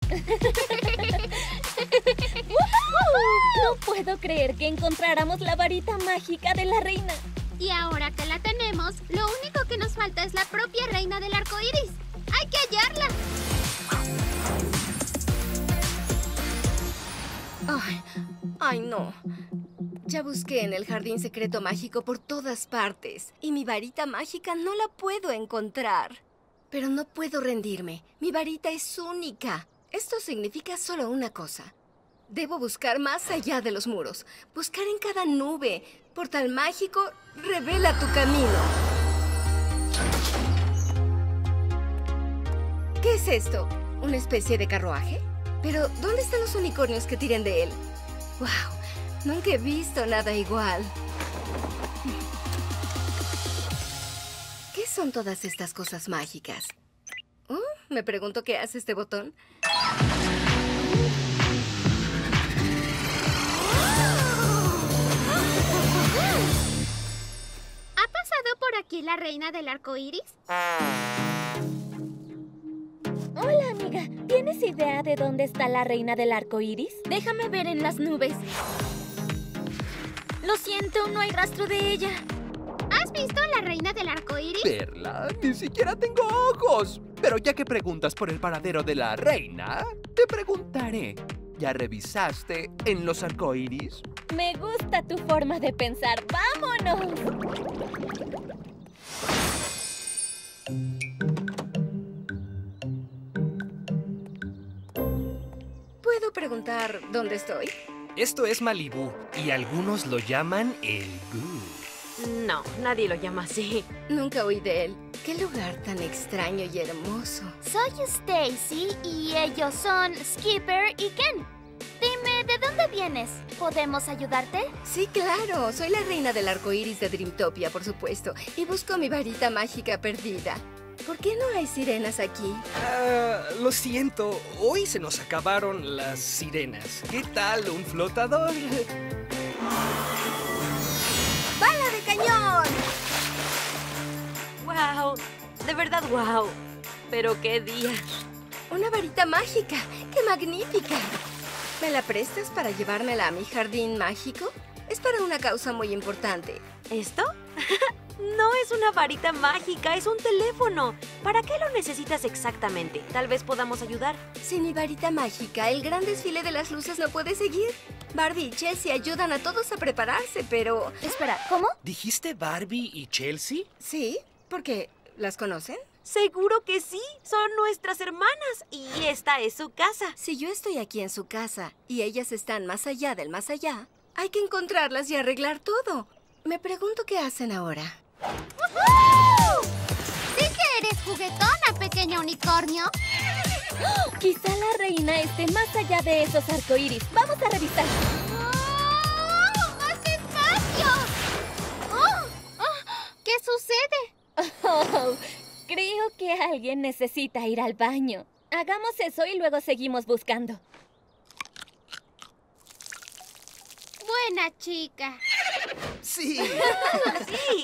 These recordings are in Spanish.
No puedo creer que encontráramos la varita mágica de la reina. Y ahora que la tenemos, lo único que nos falta es la propia reina del arco iris. ¡Hay que hallarla! Ay, no. Ya busqué en el jardín secreto mágico por todas partes y mi varita mágica no la puedo encontrar. Pero no puedo rendirme. Mi varita es única. Esto significa solo una cosa. Debo buscar más allá de los muros. Buscar en cada nube. Portal mágico, revela tu camino. ¿Qué es esto? ¿Una especie de carruaje? Pero, ¿dónde están los unicornios que tiren de él? ¡Wow! Nunca he visto nada igual. ¿Qué son todas estas cosas mágicas? Me pregunto qué hace este botón. ¿Ha pasado por aquí la reina del arco iris? Hola, amiga. ¿Tienes idea de dónde está la reina del arco iris? Déjame ver en las nubes. Lo siento, no hay rastro de ella. ¿Has visto a la reina del arco iris? Perla, ni siquiera tengo ojos. Pero ya que preguntas por el paradero de la reina, te preguntaré. ¿Ya revisaste en los arcoíris? Me gusta tu forma de pensar. ¡Vámonos! ¿Puedo preguntar dónde estoy? Esto es Malibú y algunos lo llaman el Boo. No, nadie lo llama así. Nunca oí de él. ¡Qué lugar tan extraño y hermoso! Soy Stacy y ellos son Skipper y Ken. Dime, ¿de dónde vienes? ¿Podemos ayudarte? Sí, claro. Soy la reina del arco iris de Dreamtopia, por supuesto. Y busco mi varita mágica perdida. ¿Por qué no hay sirenas aquí? Lo siento, hoy se nos acabaron las sirenas. ¿Qué tal un flotador? ¡Bala de cañón! ¡Wow! De verdad, wow. Pero qué día. ¡Una varita mágica! ¡Qué magnífica! ¿Me la prestas para llevármela a mi jardín mágico? Es para una causa muy importante. ¿Esto? No es una varita mágica, es un teléfono. ¿Para qué lo necesitas exactamente? Tal vez podamos ayudar. Sin mi varita mágica, el gran desfile de las luces no puede seguir. Barbie y Chelsea ayudan a todos a prepararse, pero... Espera, ¿cómo? ¿Dijiste Barbie y Chelsea? ¿Sí? ¿Por qué? ¿Las conocen? Seguro que sí, son nuestras hermanas y esta es su casa. Si yo estoy aquí en su casa y ellas están más allá del más allá, hay que encontrarlas y arreglar todo. Me pregunto qué hacen ahora. ¡Sí que eres juguetona, pequeño unicornio! Quizá la reina esté más allá de esos arcoíris. Vamos a revisar. ¡Oh! ¡Más despacio! ¿Qué sucede? Oh, creo que alguien necesita ir al baño. Hagamos eso y luego seguimos buscando. Buena chica. Sí. ¡Sí!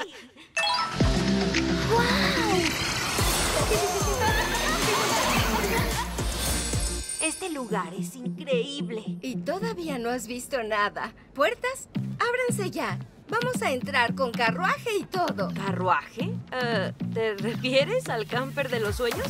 Este lugar es increíble. Y todavía no has visto nada. ¿Puertas? ¡Ábranse ya! Vamos a entrar con carruaje y todo. ¿Carruaje? ¿Te refieres al camper de los sueños?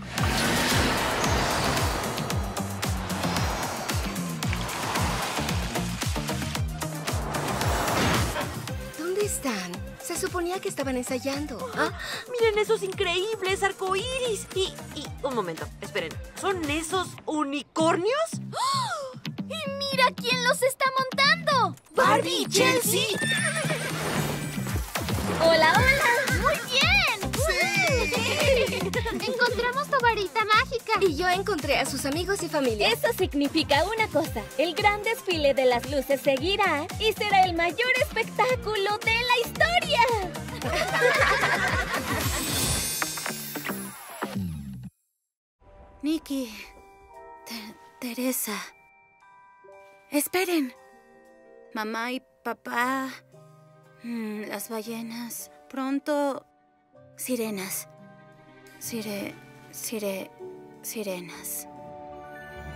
¿Dónde están? Se suponía que estaban ensayando. ¿Ah? ¡Miren esos increíbles arcoíris! Y un momento, esperen. ¿Son esos unicornios? ¡Y mira quién los está montando! ¡Barbie y Chelsea! ¡Hola, hola! ¡Muy bien! ¡Sí! Encontramos tu varita mágica. Y yo encontré a sus amigos y familia. Eso significa una cosa. El gran desfile de las luces seguirá y será el mayor espectáculo de la historia. Nikki, Teresa. Esperen. Mamá y papá. Las ballenas. Pronto. Sirenas. Sirenas.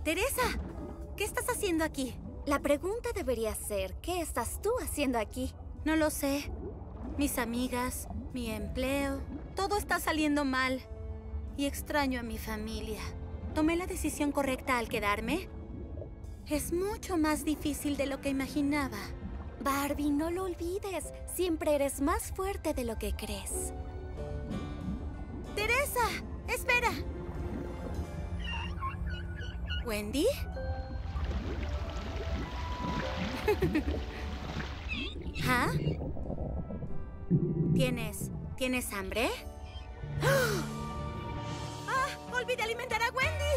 Teresa, ¿qué estás haciendo aquí? La pregunta debería ser, ¿qué estás tú haciendo aquí? No lo sé. Mis amigas, mi empleo, todo está saliendo mal. Y extraño a mi familia. ¿Tomé la decisión correcta al quedarme? Es mucho más difícil de lo que imaginaba. Barbie, no lo olvides. Siempre eres más fuerte de lo que crees. ¡Teresa! ¡Espera! ¿Wendy? ¿Ah? ¿Tienes hambre? ¡Ah! ¡Olvidé alimentar a Wendy!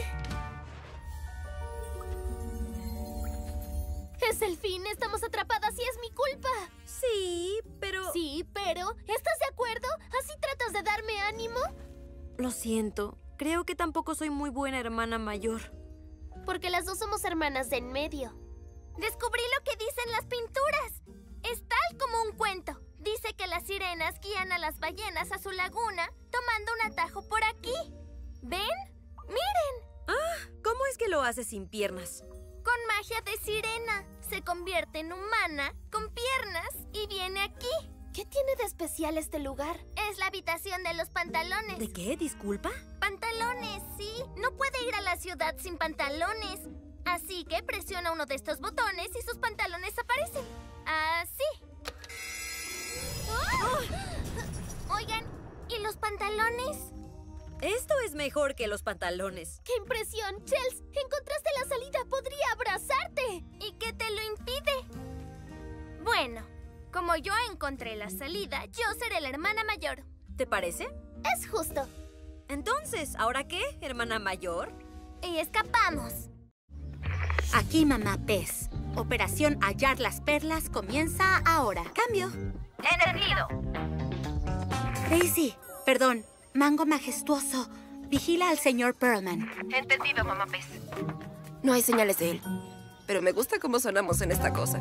Es el fin, estamos atrapadas y es mi culpa. Sí, pero... Sí, pero... ¿Estás de acuerdo? ¿Así tratas de darme ánimo? Lo siento. Creo que tampoco soy muy buena hermana mayor. Porque las dos somos hermanas de en medio. Descubrí lo que dicen las pinturas. Es tal como un cuento. Dice que las sirenas guían a las ballenas a su laguna tomando un atajo por aquí. ¿Ven? ¡Miren! Ah, ¿cómo es que lo hace sin piernas? Con magia de sirena. Se convierte en humana, con piernas, y viene aquí. ¿Qué tiene de especial este lugar? Es la habitación de los pantalones. ¿De qué? ¿Disculpa? Pantalones, sí. No puede ir a la ciudad sin pantalones. Así que presiona uno de estos botones y sus pantalones aparecen. Así. ¡Oh! Oigan, ¿y los pantalones? Esto es mejor que los pantalones. ¡Qué impresión! Chels, encontraste la salida. Podría abrazarte. ¿Y qué te lo impide? Bueno, como yo encontré la salida, yo seré la hermana mayor. ¿Te parece? Es justo. Entonces, ¿ahora qué, hermana mayor? Y escapamos. Aquí, mamá pez. Operación Hallar las Perlas comienza ahora. Cambio. Entendido. Daisy, perdón. Mango majestuoso. Vigila al señor Pearlman. Entendido, mamá pez. No hay señales de él. Pero me gusta cómo sonamos en esta cosa.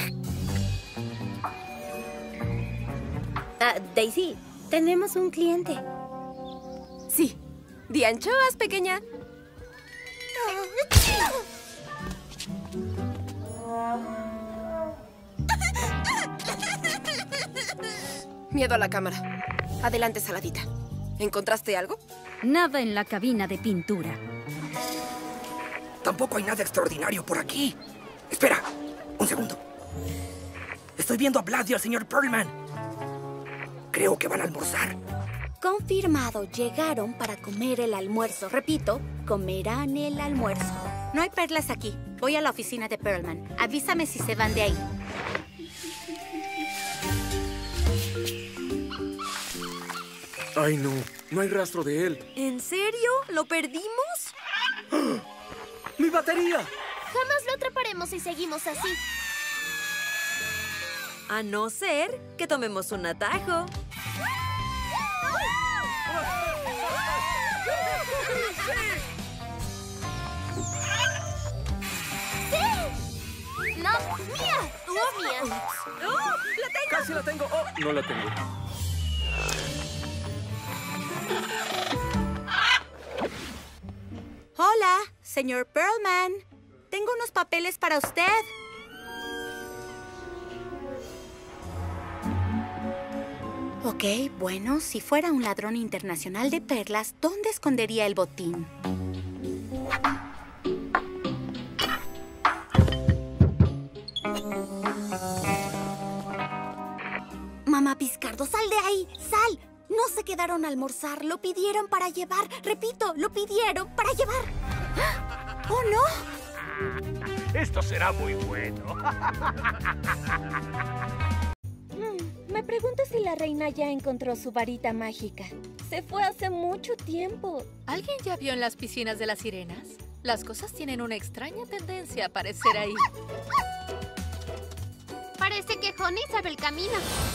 Daisy, tenemos un cliente. Sí. ¿De anchoas, pequeña? Miedo a la cámara. Adelante, Saladita. ¿Encontraste algo? Nada en la cabina de pintura. Tampoco hay nada extraordinario por aquí. Espera, un segundo. Estoy viendo a Vlad y al señor Pearlman. Creo que van a almorzar. Confirmado, llegaron para comer el almuerzo. Repito, comerán el almuerzo. No hay perlas aquí. Voy a la oficina de Pearlman. Avísame si se van de ahí. Ay, no. No hay rastro de él. ¿En serio? ¿Lo perdimos? ¡Mi batería! Jamás lo atraparemos si seguimos así. A no ser que tomemos un atajo. ¡Sí! ¡No! ¡Mía! ¡Oh, mía! ¡Oh! ¡La tengo! ¡Casi la tengo! ¡Oh! No la tengo. Hola, señor Pearlman. Tengo unos papeles para usted. Ok, bueno, si fuera un ladrón internacional de perlas, ¿dónde escondería el botín? Mamá Piscardo, sal de ahí, sal. No se quedaron a almorzar, lo pidieron para llevar. Repito, lo pidieron para llevar. ¡Oh, no! Esto será muy bueno. Me pregunto si la reina ya encontró su varita mágica. Se fue hace mucho tiempo. ¿Alguien ya vio en las piscinas de las sirenas? Las cosas tienen una extraña tendencia a aparecer ahí. Parece que Honey sabe el camino.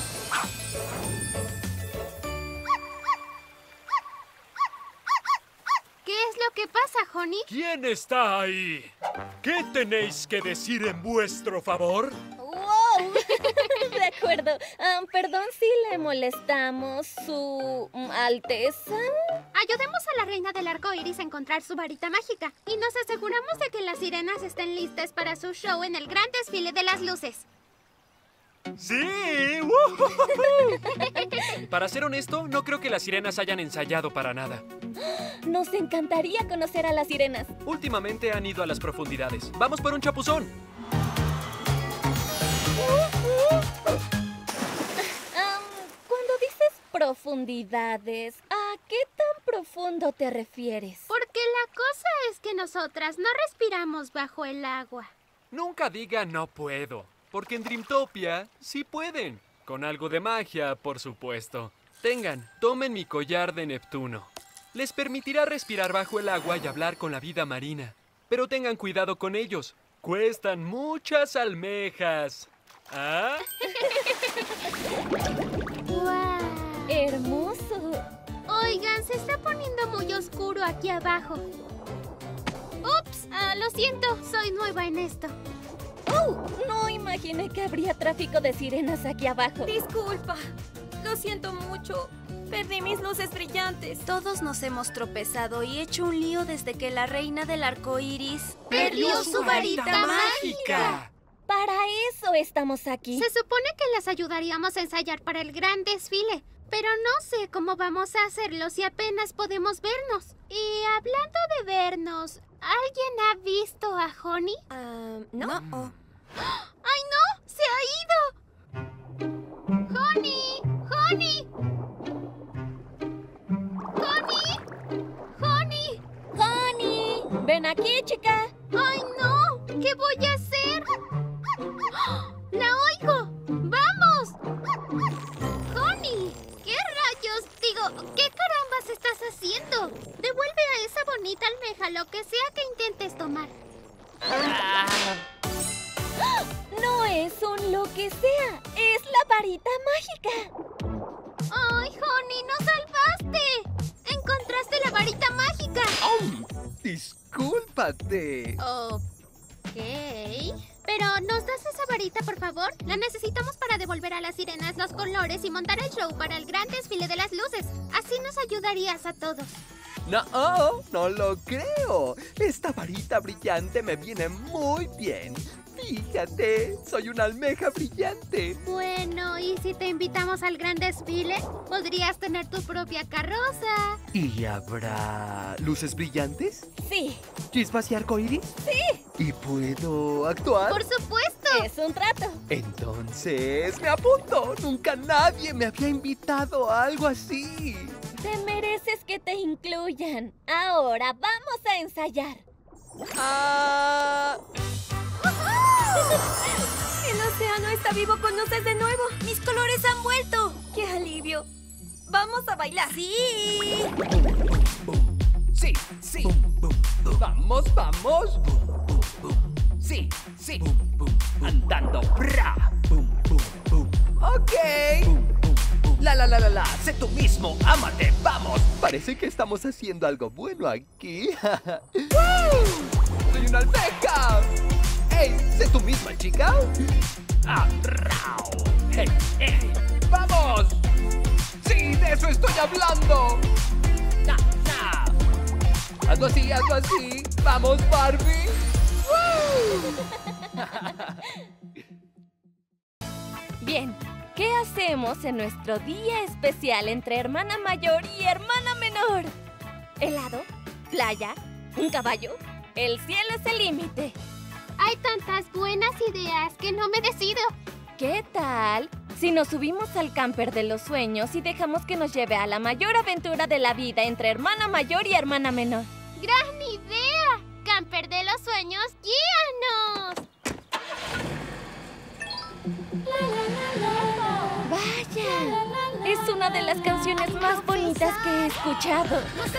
¿Qué es lo que pasa, Honey? ¿Quién está ahí? ¿Qué tenéis que decir en vuestro favor? ¡Wow! De acuerdo. Perdón si le molestamos, Su Alteza. Hay Ayudemos a la reina del arco iris a encontrar su varita mágica y nos aseguramos de que las sirenas estén listas para su show en el gran desfile de las luces. ¡Sí! Para ser honesto, no creo que las sirenas hayan ensayado para nada. Nos encantaría conocer a las sirenas. Últimamente han ido a las profundidades. ¡Vamos por un chapuzón! Cuando dices profundidades, ¿a qué tan profundo te refieres? Porque la cosa es que nosotras no respiramos bajo el agua. Nunca diga no puedo, porque en Dreamtopia sí pueden. Con algo de magia, por supuesto. Tomen mi collar de Neptuno. Les permitirá respirar bajo el agua y hablar con la vida marina. Pero tengan cuidado con ellos. Cuestan muchas almejas. ¿Ah? ¡Guau! ¡Hermoso! Oigan, se está poniendo muy oscuro aquí abajo. ¡Ups! Lo siento, soy nueva en esto. ¡Oh! No imaginé que habría tráfico de sirenas aquí abajo. Disculpa. Lo siento mucho. Perdí mis luces brillantes. Todos nos hemos tropezado y hecho un lío desde que la reina del arco iris ¡perdió su varita mágica! Para eso estamos aquí. Se supone que las ayudaríamos a ensayar para el gran desfile, pero no sé cómo vamos a hacerlo si apenas podemos vernos. Y hablando de vernos, ¿alguien ha visto a Honey? No. ¡Ay, no! ¡Se ha ido! ¡Honey! ¡Honey! ¡Honey! ¡Honey! ¡Honey! ¡Ven aquí, chica! ¡Ay, no! ¿Qué voy a hacer? ¡La oigo! ¡Vamos! ¡Honey! ¿Qué rayos? Digo, ¿qué carambas estás haciendo? Devuelve a esa bonita almeja lo que sea que intentes tomar. No es un lo que sea, es la varita mágica. ¡Ay, Honey, nos salvaste! ¡Encontraste la varita mágica! ¡Discúlpate! Ok. Pero, ¿nos das esa varita, por favor? La necesitamos para devolver a las sirenas los colores y montar el show para el gran desfile de las luces. Así nos ayudarías a todos. No lo creo. Esta varita brillante me viene muy bien. Fíjate, soy una almeja brillante. Bueno, ¿y si te invitamos al gran desfile? Podrías tener tu propia carroza. ¿Y habrá luces brillantes? Sí. ¿Chispas y arcoíris? Sí. ¿Y puedo actuar? ¡Por supuesto! Es un trato. Entonces, me apunto. Nunca nadie me había invitado a algo así. Te mereces que te incluyan. Ahora vamos a ensayar. El océano está vivo con luces de nuevo. Mis colores han vuelto. ¡Qué alivio! ¡Vamos a bailar! ¡Sí! Sí. Vamos. Sí. Andando. Bra. Ok. La. Sé tú mismo. Ámate. Vamos. Parece que estamos haciendo algo bueno aquí. ¡Soy una almeja! ¡Ey! ¡Sé tú misma, chica! ¡Hey! ¡Vamos! ¡Sí! ¡De eso estoy hablando! Hazlo así. ¡Vamos, Barbie! Bien, ¿qué hacemos en nuestro día especial entre hermana mayor y hermana menor? ¿Helado? ¿Playa? ¿Un caballo? El cielo es el límite. Hay tantas buenas ideas que no me decido. ¿Qué tal si nos subimos al camper de los sueños y dejamos que nos lleve a la mayor aventura de la vida entre hermana mayor y hermana menor? ¡Gran idea! ¡Camper de los sueños, guíanos! ¡Vaya! Es una de las canciones más bonitas que he escuchado.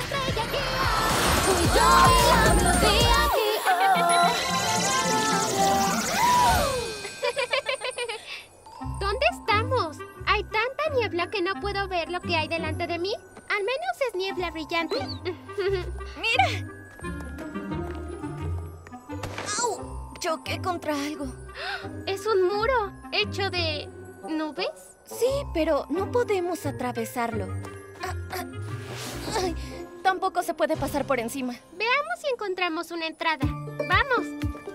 ¿Dónde estamos? Hay tanta niebla que no puedo ver lo que hay delante de mí. Al menos es niebla brillante. ¡Mira! ¡Au! Choqué contra algo. Es un muro hecho de nubes. Sí, pero no podemos atravesarlo. Ay, tampoco se puede pasar por encima. Veamos si encontramos una entrada. ¡Vamos!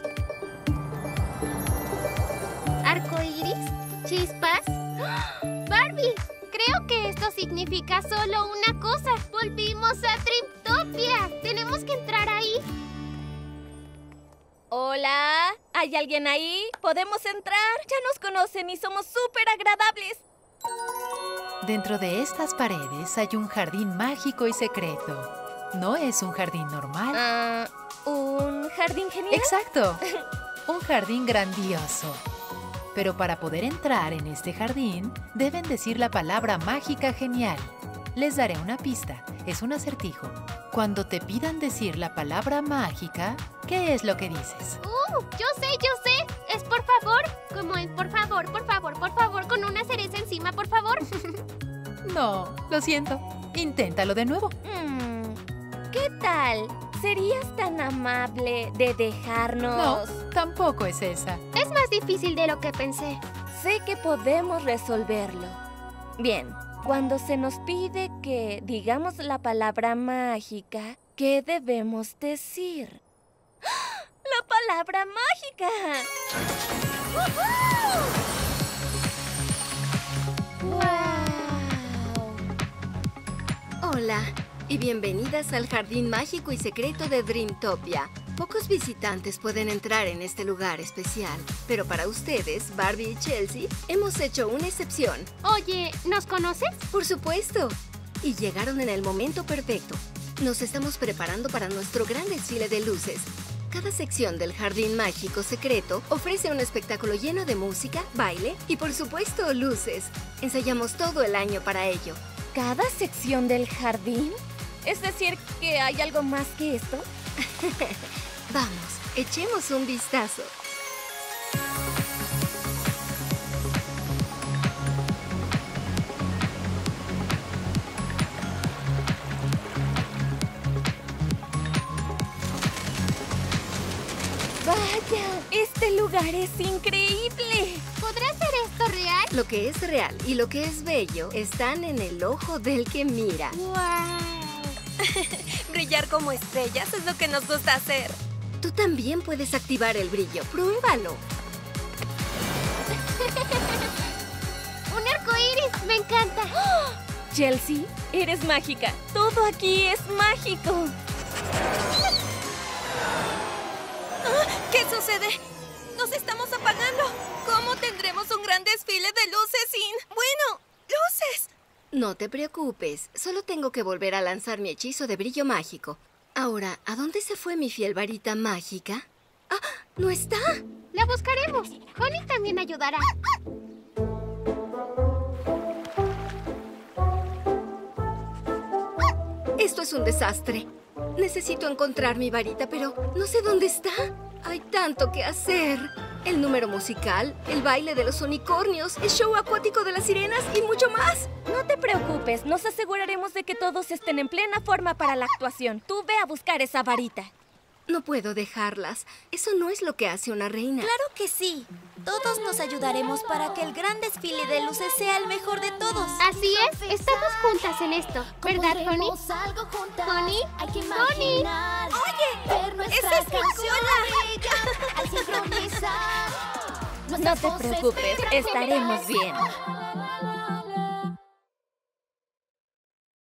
¿Arcoíris? ¿Chispas? ¡Ah! ¡Barbie! Creo que esto significa solo una cosa. ¡Volvimos a Dreamtopia! ¡Tenemos que entrar ahí! Hola, ¿hay alguien ahí? ¿Podemos entrar? Ya nos conocen y somos súper agradables. Dentro de estas paredes hay un jardín mágico y secreto. No es un jardín normal. ¿Un jardín genial? Exacto. Un jardín grandioso. Pero para poder entrar en este jardín, deben decir la palabra mágica genial. Les daré una pista. Es un acertijo. Cuando te pidan decir la palabra mágica, ¿qué es lo que dices? Yo sé. Es por favor. Como en por favor, con una cereza encima, por favor. No, lo siento. Inténtalo de nuevo. ¿Qué tal? ¿Serías tan amable de dejarnos...? No, tampoco es esa. Es más difícil de lo que pensé. Sé que podemos resolverlo. Bien, cuando se nos pide que digamos la palabra mágica, ¿qué debemos decir? ¡La palabra mágica! ¡Wow! Hola, y bienvenidas al Jardín Mágico y Secreto de Dreamtopia. Pocos visitantes pueden entrar en este lugar especial, pero para ustedes, Barbie y Chelsea, hemos hecho una excepción. Oye, ¿nos conoces? Por supuesto. Y llegaron en el momento perfecto. Nos estamos preparando para nuestro gran desfile de luces. Cada sección del Jardín Mágico Secreto ofrece un espectáculo lleno de música, baile y, por supuesto, luces. Ensayamos todo el año para ello. ¿Cada sección del jardín? ¿Es decir, que hay algo más que esto? Vamos, echemos un vistazo. ¡Vaya! ¡Este lugar es increíble! ¿Podrá ser esto real? Lo que es real y lo que es bello están en el ojo del que mira. ¡Wow! Brillar como estrellas es lo que nos gusta hacer. Tú también puedes activar el brillo. ¡Pruébalo! ¡Un arcoíris! ¡Me encanta! ¡Oh! Chelsea, eres mágica. Todo aquí es mágico. ¿Qué sucede? ¡Nos estamos apagando! ¿Cómo tendremos un gran desfile de luces sin... bueno, luces? No te preocupes. Solo tengo que volver a lanzar mi hechizo de brillo mágico. Ahora, ¿a dónde se fue mi fiel varita mágica? ¡Ah! ¡No está! La buscaremos. Honey también ayudará. Esto es un desastre. Necesito encontrar mi varita, pero no sé dónde está. Hay tanto que hacer. El número musical, el baile de los unicornios, el show acuático de las sirenas y mucho más. No te preocupes, nos aseguraremos de que todos estén en plena forma para la actuación. Tú ve a buscar esa varita. No puedo dejarlas. Eso no es lo que hace una reina. ¡Claro que sí! Todos nos ayudaremos para que el gran desfile de luces sea el mejor de todos. Así es, estamos juntas en esto, ¿verdad, Honey? ¿Honey? ¿Honey? ¡Oye! ¡Esa es Canciola! No te preocupes, estaremos bien.